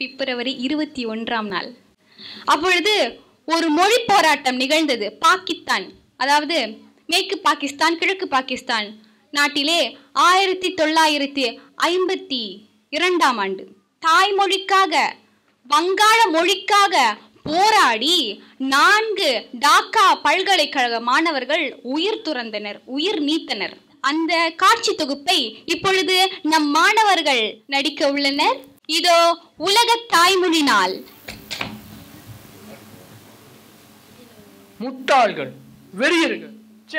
பிப்ரவரி 21 அப்பொழுது ஒரு மொழி போராட்டம் நிகழ்ந்தது. பாகிஸ்தான், அதாவது மேற்கு பாகிஸ்தான், கிழக்கு பாகிஸ்தான் நாட்டிலே 1952 தாய்மொழிக்காக, வங்காள மொழிக்காக போராடி 4 டாக்கா பல்கலைக்கழக மாணவர்கள் உயிர் துறந்தனர், உயிர் நீத்தனர். அந்த காட்சி தொகுப்பை இப்பொழுது நம் மாணவர்கள் நடிக்க உள்ளனர். இதோ உலக தாய்மொழி நாள். முட்டாள்கள், வெறியர்கள்,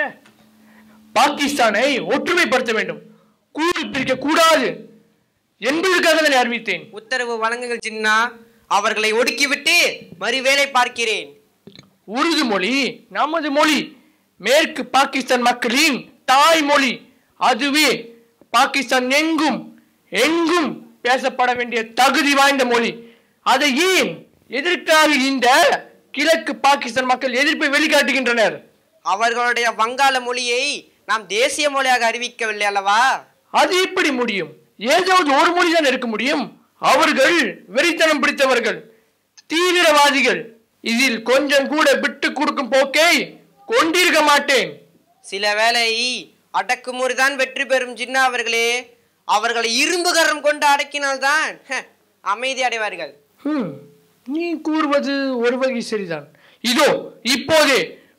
பாகிஸ்தானை ஒற்றுமைப்படுத்த வேண்டும், கூறு பிரிக்க கூடாது என்பதற்காக தான் அறிவித்தேன். உத்தரவு வழங்குங்கள் சின்னா. அவர்களை ஒடுக்கிவிட்டு மறுவேளை பார்க்கிறேன். உருது மொழி நமது மொழி, மேற்கு பாகிஸ்தான் மக்களின் தாய்மொழி. அதுவே பாகிஸ்தான் எங்கும் எங்கும் பேசப்பட வேண்டிய தகுதி வாய்ந்த மொழி. அதை ஏன் எதற்காக இந்த கிழக்கு பாகிஸ்தான் மக்கள் எதிர்ப்பை வெளிக்காட்டுகின்றனர்? அவர்களுடைய வங்காள மொழியை நாம் தேசிய மொழியாக அறிவிக்கவில்லை அல்லவா? அது எப்படி முடியும்? ஏதாவது ஒரு மொழிதான் இருக்க முடியும். அவர்கள் வெறித்தனம் பிடித்தவர்கள், தீவிரவாதிகள். இதில் கொஞ்சம் கூட விட்டு கொடுக்கும் போக்கை கொண்டிருக்க மாட்டேன். சில வேளை அடக்குமுறைதான் வெற்றி பெறும் சின்னா அவர்களே. அவர்களை இரும்பு கரம் கொண்டு அடக்கினால்தான் அமைதி அடைவார்கள். நீ கூறுவது ஒரு வகை சரிதான். இதோ இப்போதே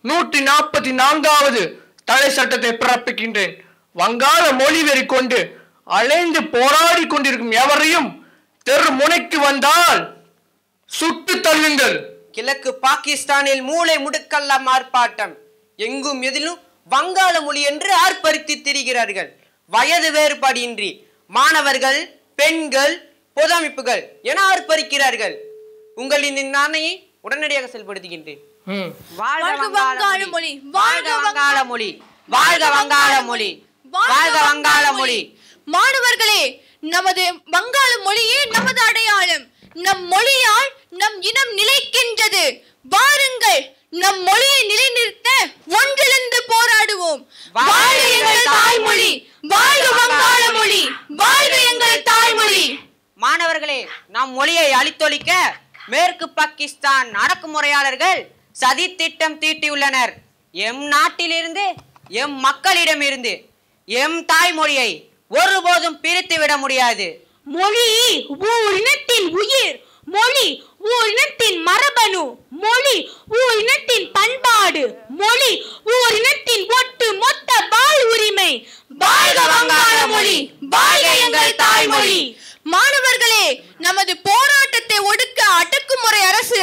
144வது தடை சட்டத்தை பிறப்பிக்கின்றேன். வங்காள மொழி வெறி கொண்டு அலைந்து போராடி கொண்டிருக்கும் எவரையும் தெரு முனைக்கு வந்தால் சுட்டு தள்ளுங்கள். கிழக்கு பாகிஸ்தானில் மூளை முடுக்கெல்லாம் ஆர்ப்பாட்டம். எங்கும் எதிலும் வங்காள மொழி என்று ஆர்ப்பரித்து திரிகிறார்கள். வயது வேறுபாடின்றி மாணவர்கள், பெண்கள், பொது அமைப்புகள் என ஆர்ப்பரிக்கிறார்கள். உங்களின் நாணையை உடனடியாக செயல்படுத்துகின்றேன். வாழ்க வங்காள மொழி, வாழ்க வங்காள மொழி, வாழ்க வங்காள மொழி, வாழ்க வங்காள மொழி. மாணவர்களே, நமது வங்காள மொழியே நமது அடையாளம். நம் மொழியால் நம் இனம் நிலைக்கின்றது. வாருங்கள், நம் மொழியை நிலைநிறுத்த ஒன்றிணைந்து போராடுவோம். வாழ்க எங்கள் தாய்மொழி, வாழ்க வங்காள மொழி, வாழ்க எங்கள் தாய்மொழி. மாணவர்களே, நம் மொழியை அழித்தொழிக்க மேற்கு பாகிஸ்தான் அடக்குமுறையாளர்கள் சதி திட்டம் தீட்டியுள்ளனர். எம் நாட்டிலிருந்து, எம் மக்களிடமிருந்து எம் தாய்மொழியை ஒருபோதும் பிரித்து விட முடியாது. மொழி ஓர் இனத்தின் உயிர், மொழி ஓர் இனத்தின் மரபணு, மொழி ஓர் இனத்தின் பண்பாடு, மொழி ஓர் இனத்தின் ஒட்டு மொத்த வாழ் உரிமை. வாழ்க வங்காள மொழி, வாழ்க எங்கள் தாய்மொழி. மாணவர்களே, நமது போராட்டத்தை ஒடுக்க அடக்குமுறை அரசு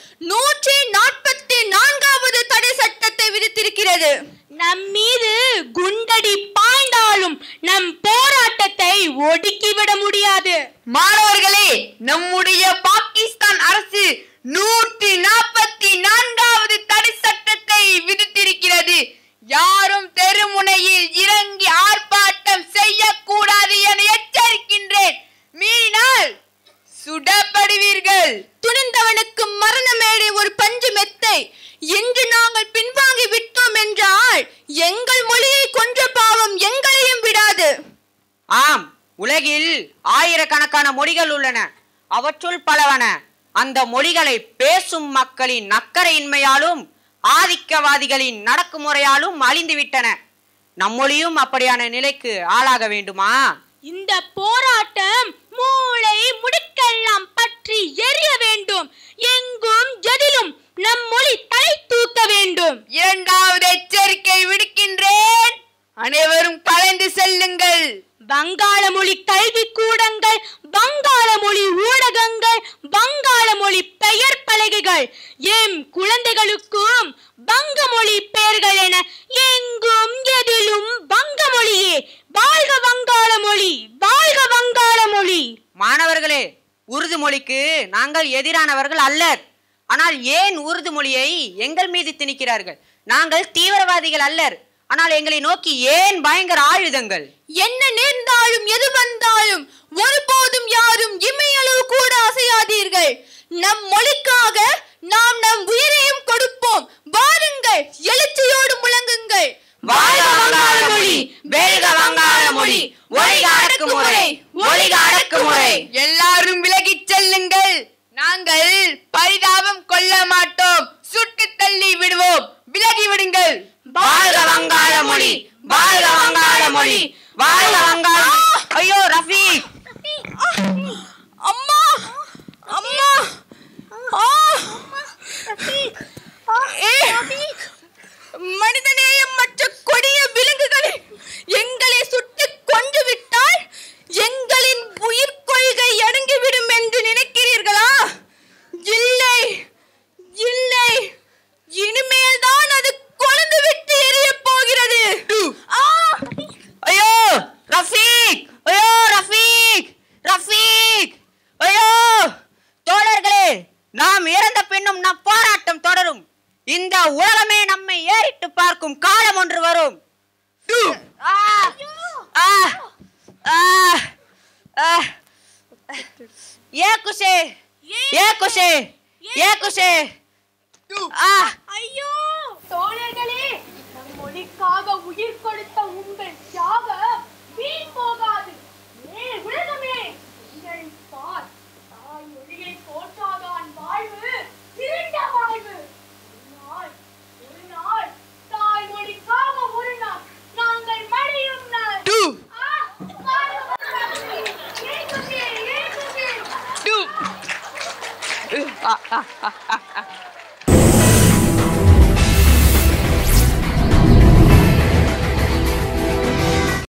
144வது தடை சட்டத்தை விதித்திருக்கிறது. நம் மீது குண்டடி பாய்ந்தாலும் நம் போராட்டத்தை ஒடுக்கிவிட முடியாது. மாணவர்களே, நம்முடைய பாகிஸ்தான் அரசு 144வது தடை சட்டத்தை விதித்திருக்கிறது. யாரும் தெருமுனையில் இறங்கி ஆர்ப்பாட்டம் செய்யக்கூடாது என எச்சரிக்கின்றேன். மீறினால் சுடப்படுவீர்கள். துணிந்தவனுக்கு மரண மேடை ஒரு பஞ்சு மெத்தை. இன்று நாங்கள் பின்வாங்கி விட்டோம் என்றால் எங்கள் மொழியை கொன்ற பாவம் எங்களையும் விடாது. ஆம், உலகில் ஆயிரக்கணக்கான மொழிகள் உள்ளன. அவற்றுள் பலவன அந்த மொழிகளை பேசும் மக்களின் அக்கறையின்மையாலும் ஆதிக்கவாதிகளின் நடக்குமுறையாலும் அழிந்துவிட்டன. நம்மொழியும் அப்படியான நிலைக்கு ஆளாக வேண்டுமா? இந்த போராட்டம் மூளை முடுக்கெல்லாம் பற்றி எரிய வேண்டும். எங்கும் எதிலும் நம் மொழி தலை தூக்க வேண்டும். இரண்டாவது எச்சரிக்கை விடுக்கின்றேன். அனைவரும் கலந்து செல்லுங்கள். வங்காள மொழி கல்வி கூடங்கள், வங்காள மொழி ஊடகங்கள், வங்காள மொழி பெயர் பலகைகள், எம் குழந்தைகளுக்கும் வங்க மொழி பெயர்கள் என எங்கும் எதிலும் வங்க மொழியே. வாழ்க வங்காள மொழி, வாழ்க வங்காள மொழி. மாணவர்களே, உருது மொழிக்கு நாங்கள் எதிரானவர்கள் அல்லர். ஆனால் ஏன் உருது மொழியை எங்கள் மீது திணிக்கிறார்கள்? நாங்கள் தீவிரவாதிகள் அல்லர். ஆனால் எங்களை நோக்கி ஏன் பயங்கர ஆயுதங்கள்? என்ன நேர்ந்தாலும் எது வந்தாலும் ஒருபோதும் யாரும் இமையளவு கூட அசையாதீர்கள். நம் மொழிக்காக நாம் நம் உயிரையும் கொடுப்போம். வாருங்கள், எழுச்சியோடு முழங்குங்கள். வாழ்க வங்காள மொழி, வெல்க வங்காள மொழி, ஒழிக அடக்குமுறை, ஒழிக அடக்குமுறை. எல்லாரும் விலகிச் செல்லுங்கள். நில்லுங்கள், நாங்கள் பரிதாபம் கொள்ள மாட்டோம், சுட்டு தள்ளி விடுவோம், விலகி விடுங்கள். வாழ்க வங்காள மொழி, வாழ்க வங்காள மொழி, வாழ்க வங்காள. ஐயோ ரஃபீக், அம்மா அம்மா மனிதநேயம் மற்ற கொடிய விலங்குகளை எங்களை சுட்டு கொண்டு விட்டால் எங்களின் உயிர் கொள்கை அடங்கிவிடும் என்று நினைக்கிறீர்களா? இல்லை இல்லை, இனிமேல் தான் அது கொழுந்து விட்டு எரிய போகிறது. ஐயோ ரஃபீக், ஐயோ ரஃபீக், ரஃபீக், ஐயோ தோழர்களே, நாம் இறந்த பின்னும் நம் போராட்டம் தொடரும். இந்த உலகமே நம்மை ஏறிட்டு பார்க்கும் காலம் ஒன்று வரும். ஏ குஷே, ஏ குஷே, ஏ குஷே. ஐயோ தோழர்களே, நம் மொழிக்காக உயிர் கொடுத்த உங்கள் தியாகம் வீண் போகாது. உலகமே உங்கள் பார், தாய் மொழியை போற்றாதான் வாழ்வு திருண்ட வாழ்வு. ஒரு நாள் தாய் மொழிக்காக ஒரு நாள் நாங்கள் மடியும் நாள். டூ